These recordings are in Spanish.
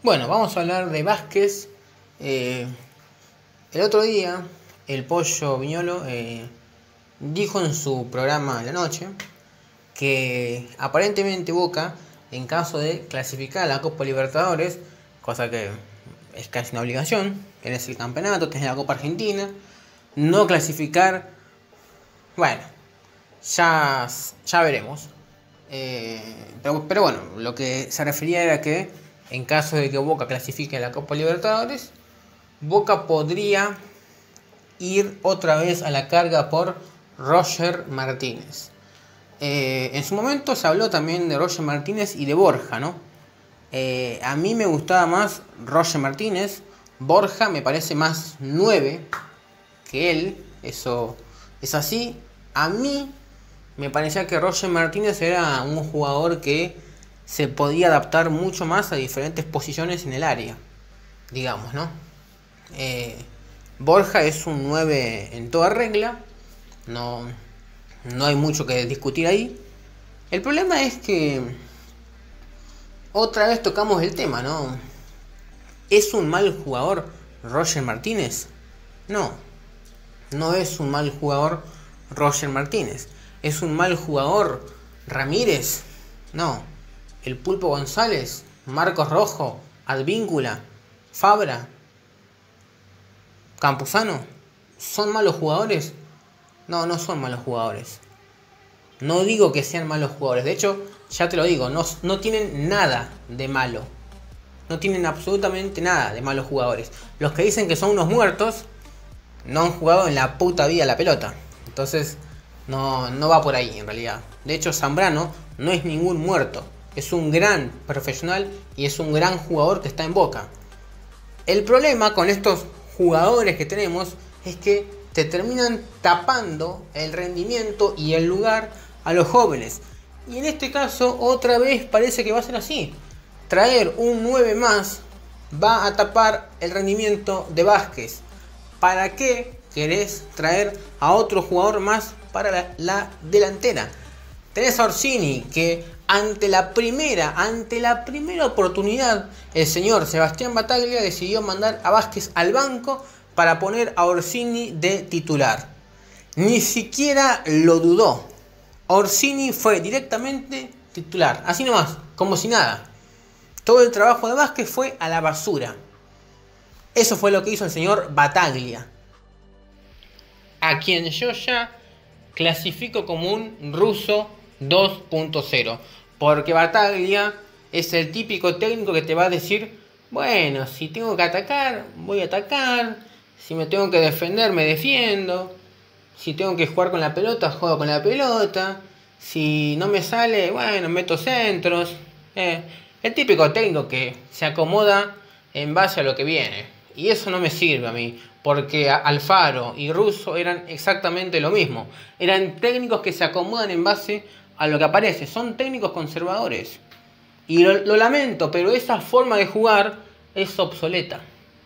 Bueno, vamos a hablar de Vázquez. El otro día, el Pollo Viñolo dijo en su programa de la noche que aparentemente Boca, en caso de clasificar a la Copa Libertadores, cosa que es casi una obligación, tenés el campeonato, tenés la Copa Argentina, no clasificar, bueno, ya veremos. Pero bueno, lo que se refería era que en caso de que Boca clasifique a la Copa Libertadores, Boca podría ir otra vez a la carga por Roger Martínez. En su momento se habló también de Roger Martínez y de Borja, ¿no? A mí me gustaba más Roger Martínez. Borja me parece más 9 que él, eso es así. A mí me parecía que Roger Martínez era un jugador que se podía adaptar mucho más a diferentes posiciones en el área, digamos, ¿no? Borja es un 9 en toda regla, no hay mucho que discutir ahí. El problema es que otra vez tocamos el tema, ¿no? ¿Es un mal jugador Roger Martínez? No es un mal jugador Roger Martínez. ¿Es un mal jugador Ramírez? No. El Pulpo González, Marcos Rojo, Advíncula, Fabra, Campuzano, ¿son malos jugadores? No son malos jugadores. No digo que sean malos jugadores. De hecho, ya te lo digo, no tienen nada de malo. No tienen absolutamente nada de malos jugadores. Los que dicen que son unos muertos no han jugado en la puta vida la pelota. Entonces, no va por ahí en realidad. De hecho, Zambrano no es ningún muerto. Es un gran profesional y es un gran jugador que está en Boca. El problema con estos jugadores que tenemos es que te terminan tapando el rendimiento y el lugar a los jóvenes. Y en este caso, otra vez parece que va a ser así. Traer un 9 más va a tapar el rendimiento de Vázquez. ¿Para qué querés traer a otro jugador más para la delantera? Tenés a Orsini, que ante la primera oportunidad, el señor Sebastián Battaglia decidió mandar a Vázquez al banco para poner a Orsini de titular. Ni siquiera lo dudó. Orsini fue directamente titular, así nomás, como si nada. Todo el trabajo de Vázquez fue a la basura. Eso fue lo que hizo el señor Battaglia, a quien yo ya clasifico como un ruso 2.0, porque Battaglia es el típico técnico que te va a decir: bueno, si tengo que atacar, voy a atacar, si me tengo que defender, me defiendo, si tengo que jugar con la pelota, juego con la pelota, si no me sale, bueno, meto centros. El típico técnico que se acomoda en base a lo que viene, y eso no me sirve a mí, porque Alfaro y Russo eran exactamente lo mismo. Eran técnicos que se acomodan en base a lo que aparece. Son técnicos conservadores. Y lo lamento, pero esa forma de jugar es obsoleta.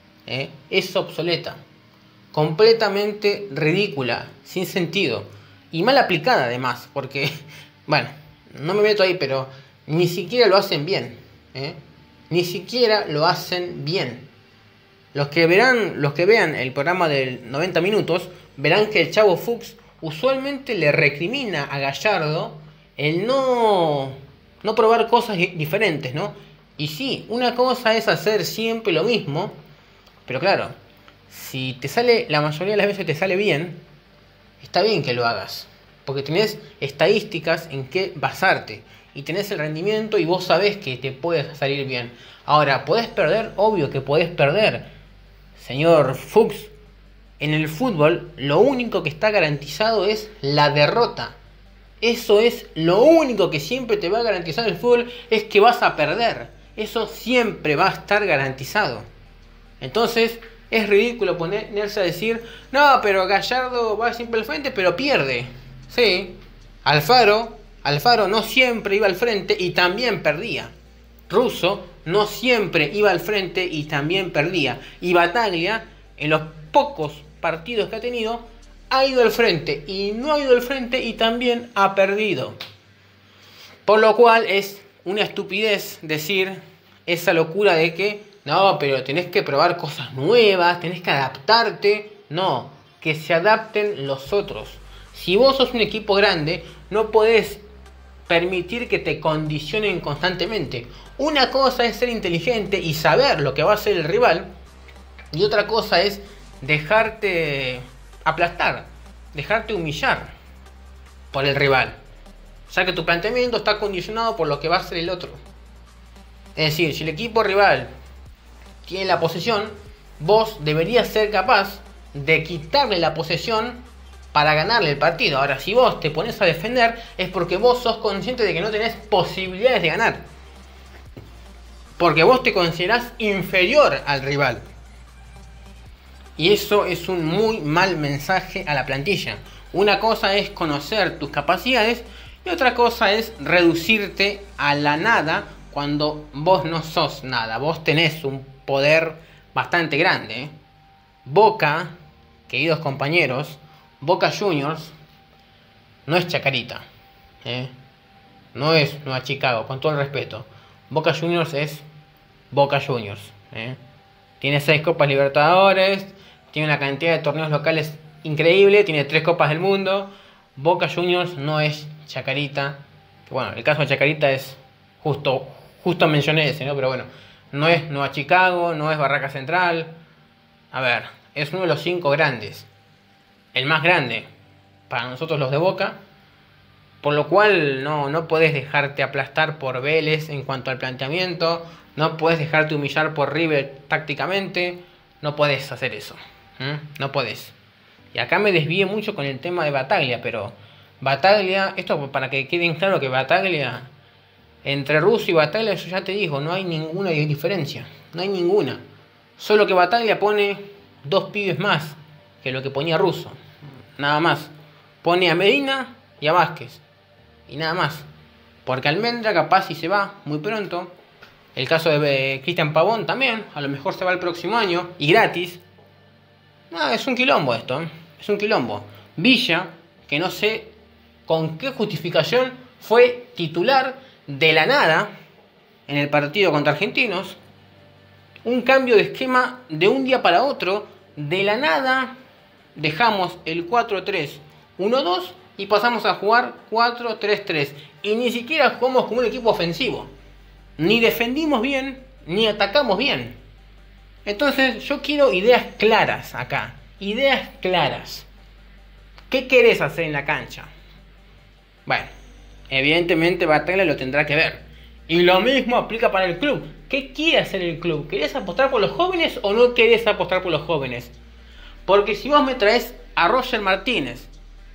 Es obsoleta. Completamente ridícula, sin sentido. Y mal aplicada además, porque, bueno, no me meto ahí, pero ni siquiera lo hacen bien. Ni siquiera lo hacen bien. Los que vean el programa del 90 minutos, verán que el Chavo Fuchs usualmente le recrimina a Gallardo el no probar cosas diferentes, ¿no? Y sí, una cosa es hacer siempre lo mismo, pero claro, si te sale, la mayoría de las veces te sale bien, está bien que lo hagas, porque tenés estadísticas en qué basarte, y tenés el rendimiento y vos sabés que te puede salir bien. Ahora, ¿podés perder? Obvio que podés perder. Señor Fuchs, en el fútbol lo único que está garantizado es la derrota. Eso es lo único que siempre te va a garantizar el fútbol, es que vas a perder. Eso siempre va a estar garantizado. Entonces es ridículo ponerse a decir: no, pero Gallardo va siempre al frente, pero pierde. Sí, Alfaro no siempre iba al frente y también perdía. Russo no siempre iba al frente y también perdía. Y Battaglia, en los pocos partidos que ha tenido, ha ido al frente y no ha ido al frente y también ha perdido. Por lo cual es una estupidez decir esa locura de que, no, pero tenés que probar cosas nuevas, tenés que adaptarte. No, que se adapten los otros. Si vos sos un equipo grande, no podés permitir que te condicionen constantemente. Una cosa es ser inteligente y saber lo que va a hacer el rival, y otra cosa es dejarte aplastar, dejarte humillar por el rival, ya que tu planteamiento está condicionado por lo que va a hacer el otro. Es decir, si el equipo rival tiene la posesión, vos deberías ser capaz de quitarle la posesión para ganarle el partido. Ahora, si vos te pones a defender, es porque vos sos consciente de que no tenés posibilidades de ganar, porque vos te considerás inferior al rival. Y eso es un muy mal mensaje a la plantilla. Una cosa es conocer tus capacidades y otra cosa es reducirte a la nada cuando vos no sos nada. Vos tenés un poder bastante grande, ¿eh? Boca, queridos compañeros, Boca Juniors no es Chacarita, ¿eh? No es Nueva Chicago, con todo el respeto. Boca Juniors es Boca Juniors, ¿eh? Tiene 6 Copas Libertadores, tiene una cantidad de torneos locales increíble, tiene 3 Copas del Mundo. Boca Juniors no es Chacarita. Bueno, el caso de Chacarita es justo mencioné ese, ¿no? Pero bueno, no es Nueva Chicago, no es Barraca Central. A ver, es uno de los 5 grandes. El más grande para nosotros los de Boca. Por lo cual no podés dejarte aplastar por Vélez en cuanto al planteamiento. No podés dejarte humillar por River tácticamente. No podés hacer eso. No podés. Y acá me desvié mucho con el tema de Bataglia, pero Bataglia, esto para que quede claro que Bataglia, entre Russo y Bataglia, yo ya te digo, no hay ninguna diferencia. No hay ninguna. Solo que Bataglia pone 2 pibes más que lo que ponía Russo. Nada más. Pone a Medina y a Vázquez. Y nada más. Porque Almendra capaz si se va muy pronto. El caso de Cristian Pavón también. A lo mejor se va el próximo año. Y gratis. No, es un quilombo esto. Es un quilombo. Villa, que no sé con qué justificación fue titular de la nada en el partido contra Argentinos. Un cambio de esquema de un día para otro. De la nada dejamos el 4-3-1-2 y pasamos a jugar 4-3-3. Y ni siquiera jugamos como un equipo ofensivo. Ni defendimos bien, ni atacamos bien. Entonces yo quiero ideas claras acá. Ideas claras. ¿Qué querés hacer en la cancha? Bueno, evidentemente Bataglia lo tendrá que ver. Y lo mismo aplica para el club. ¿Qué quiere hacer el club? ¿Querés apostar por los jóvenes o no querés apostar por los jóvenes? Porque si vos me traes a Roger Martínez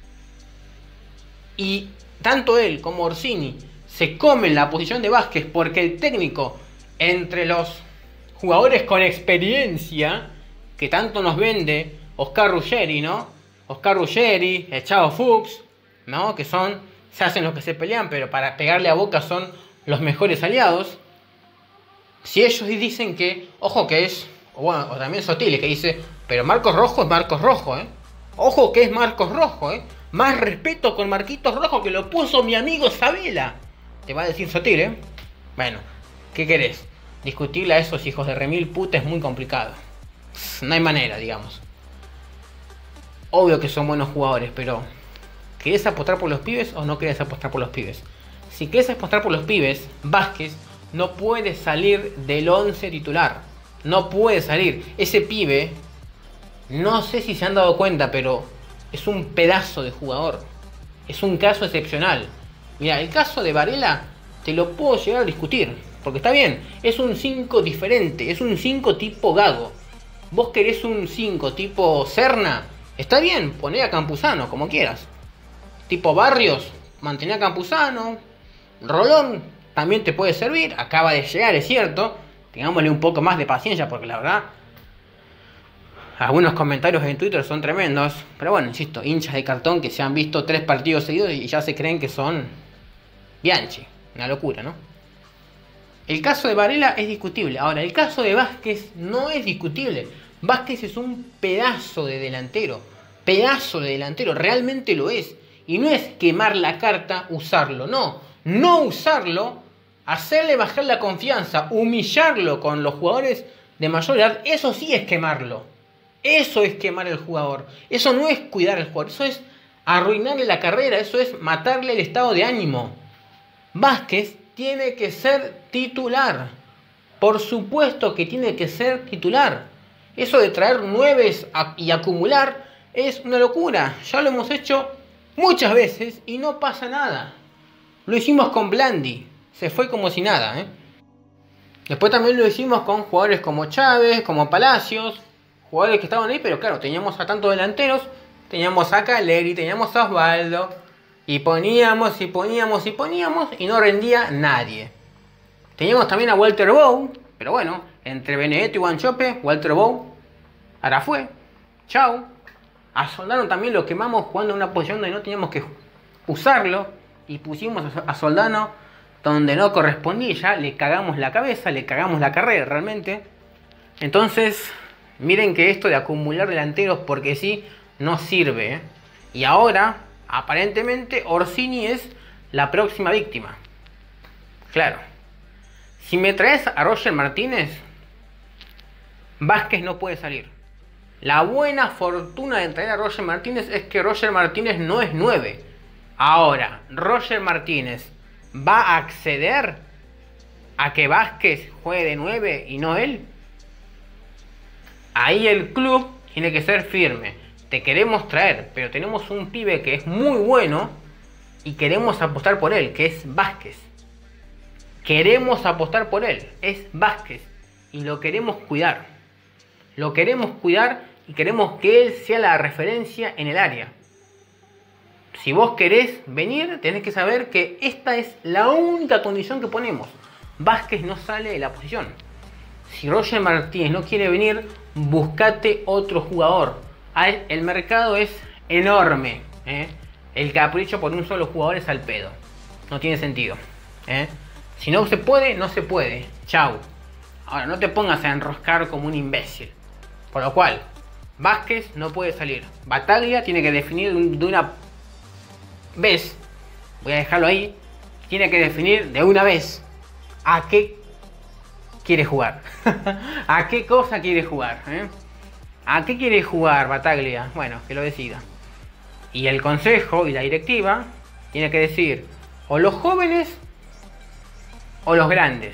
y tanto él como Orsini se comen la posición de Vázquez porque el técnico, entre los jugadores con experiencia que tanto nos vende Oscar Ruggeri, ¿no? Oscar Ruggeri, el Chavo Fuchs, ¿no? Que se hacen los que se pelean, pero para pegarle a Boca son los mejores aliados. Si ellos dicen que, ojo que es, o también Sotile que dice, pero Marcos Rojo es Marcos Rojo, ¿eh? Ojo que es Marcos Rojo, ¿eh? Más respeto con Marquitos Rojo que lo puso mi amigo Sabela. Te va a decir Sotile, ¿eh? Bueno, ¿qué querés? Discutirle a esos hijos de remil puta es muy complicado. No hay manera, digamos. Obvio que son buenos jugadores, pero ¿querés apostar por los pibes o no querés apostar por los pibes? Si querés apostar por los pibes, Vázquez no puede salir del 11 titular. No puede salir. Ese pibe, no sé si se han dado cuenta, pero es un pedazo de jugador. Es un caso excepcional. Mira, el caso de Varela te lo puedo llegar a discutir. Porque está bien, es un 5 diferente. Es un 5 tipo Gago. Vos querés un 5 tipo Serna. Está bien, poné a Campuzano, como quieras. Tipo Barrios, mantener a Campuzano. Rolón también te puede servir. Acaba de llegar, es cierto. Tengámosle un poco más de paciencia porque la verdad algunos comentarios en Twitter son tremendos. Pero bueno, insisto, hinchas de cartón que se han visto 3 partidos seguidos y ya se creen que son Bianchi. Una locura, ¿no? El caso de Varela es discutible. Ahora, el caso de Vázquez no es discutible. Vázquez es un pedazo de delantero. Pedazo de delantero, realmente lo es. Y no es quemar la carta, usarlo. No usarlo hacerle bajar la confianza, humillarlo con los jugadores de mayor edad, eso sí es quemarlo. Eso es quemar al jugador. Eso no es cuidar al jugador, eso es arruinarle la carrera, eso es matarle el estado de ánimo. Vázquez tiene que ser titular. Por supuesto que tiene que ser titular. Eso de traer nueves y acumular es una locura. Ya lo hemos hecho muchas veces y no pasa nada. Lo hicimos con Blandi. Se fue como si nada. Después también lo hicimos con jugadores como Chávez, como Palacios. Jugadores que estaban ahí, pero claro, teníamos a tantos delanteros. Teníamos a Caleri, teníamos a Osvaldo. Y poníamos y no rendía nadie. Teníamos también a Walter Bow. Pero bueno, entre Benedetto y Wanchope, Walter Bow ahora fue. Chau. A Soldano también lo quemamos jugando en una posición donde no teníamos que usarlo. Y pusimos a Soldano donde no correspondía. Ya le cagamos la cabeza, le cagamos la carrera realmente. Entonces, miren que esto de acumular delanteros porque sí, no sirve. Y ahora, aparentemente, Orsini es la próxima víctima. Claro. Si me traes a Roger Martínez, Vázquez no puede salir. La buena fortuna de traer a Roger Martínez es que Roger Martínez no es 9. Ahora, Roger Martínez va a acceder a que Vázquez juegue de 9 y no él. Ahí el club tiene que ser firme. Te queremos traer, pero tenemos un pibe que es muy bueno y queremos apostar por él, que es Vázquez. Queremos apostar por él, es Vázquez. Y lo queremos cuidar. Lo queremos cuidar y queremos que él sea la referencia en el área. Si vos querés venir, tenés que saber que esta es la única condición que ponemos. Vázquez no sale de la posición. Si Roger Martínez no quiere venir, buscate otro jugador. El mercado es enorme. El capricho por un solo jugador es al pedo. No tiene sentido. Si no se puede, no se puede. Chau. Ahora, no te pongas a enroscar como un imbécil. Por lo cual, Vázquez no puede salir. Bataglia tiene que definir de una vez. Voy a dejarlo ahí. Tiene que definir de una vez a qué quiere jugar. ¿A qué cosa quiere jugar? ¿A qué quiere jugar Bataglia? Bueno, que lo decida. Y el consejo y la directiva tiene que decir o los jóvenes o los grandes.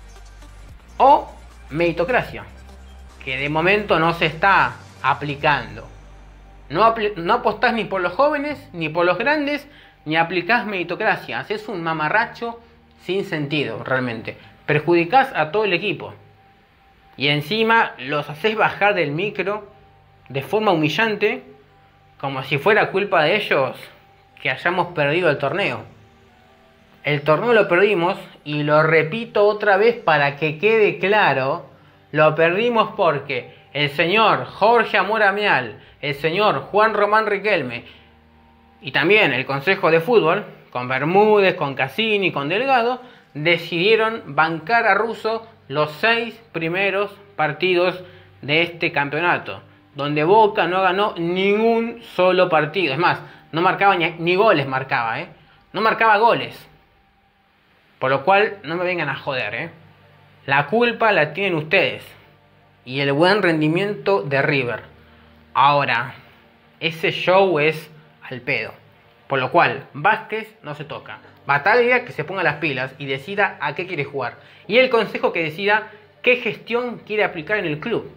O meritocracia, que de momento no se está aplicando. No apostás ni por los jóvenes ni por los grandes, ni aplicás meritocracia. Haces un mamarracho sin sentido realmente. Perjudicás a todo el equipo. Y encima los haces bajar del micro de forma humillante, como si fuera culpa de ellos que hayamos perdido el torneo. El torneo lo perdimos, y lo repito otra vez para que quede claro, lo perdimos porque el señor Jorge Amoramial, el señor Juan Román Riquelme y también el Consejo de Fútbol, con Bermúdez, con Cassini, con Delgado, decidieron bancar a Russo los 6 primeros partidos de este campeonato, donde Boca no ganó ningún solo partido. Es más, no marcaba ni goles, no marcaba goles. Por lo cual, no me vengan a joder, La culpa la tienen ustedes. Y el buen rendimiento de River. Ahora, ese show es al pedo. Por lo cual, Vázquez no se toca. Bataglia que se ponga las pilas y decida a qué quiere jugar. Y el consejo que decida qué gestión quiere aplicar en el club.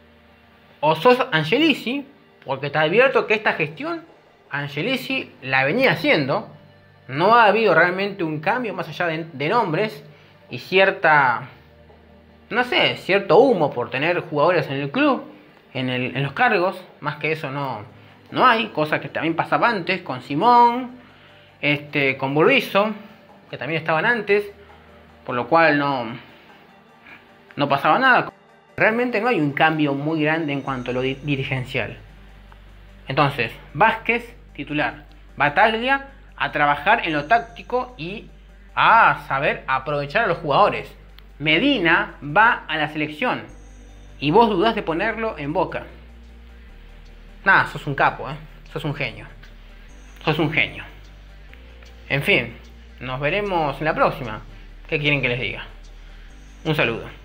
O sos Angelici, porque te advierto que esta gestión Angelici la venía haciendo. No ha habido realmente un cambio más allá de nombres y cierta, no sé, cierto humo por tener jugadores en el club, en los cargos. Más que eso no hay, cosa que también pasaba antes con Simón, con Burdizo, que también estaban antes, por lo cual no pasaba nada. Realmente no hay un cambio muy grande en cuanto a lo dirigencial. Entonces, Vázquez titular, Bataglia a trabajar en lo táctico y a saber aprovechar a los jugadores. Medina va a la selección y vos dudás de ponerlo en Boca. Nada, sos un capo, sos un genio. Sos un genio. En fin, nos veremos en la próxima. ¿Qué quieren que les diga? Un saludo.